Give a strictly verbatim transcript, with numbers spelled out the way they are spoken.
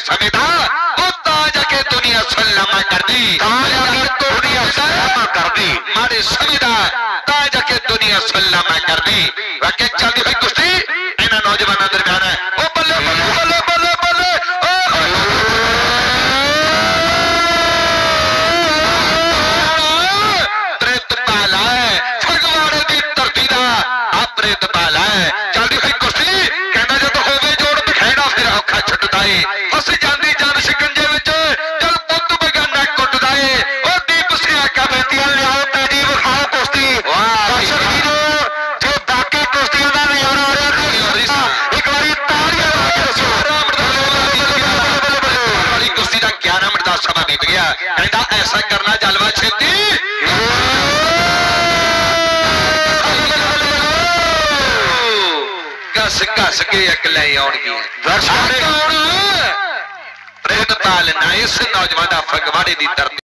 समय था वो ताज के दुनिया सलामा कर दी दुनिया सलामा कर दी मारे समय था ताज के दुनिया सलामा कर दी वाकई चलती हुई कुश्ती इन्होंने नौजवानों दरम्यान है ओ बल्ले बल्ले बल्ले बल्ले बल्ले प्रेतपाल है फगवाड़े की धरती का आ प्रेतपाल है चलती हुई कुश्ती कहना जो होवे जोड़ दिखाना फिर औखा छुटता है फस जाती जान शिकंजे विच चल पुत बगाना कुटदा है ओ दीप सिंह आका बेटियां लियाओ तेजी विखाओ कुश्ती दर्शक वीरो जो बाकी कुश्तियों का नजारा आ रहा एक बारी तालियां ला के दसो वाली कुश्ती का ग्यारह मिनट का समा बीत गया कहता ऐसा करना जलवा छेती घस घस के अकल आउणगी प्रेतपाल ना इस नौजवान का फगवाड़े की धरती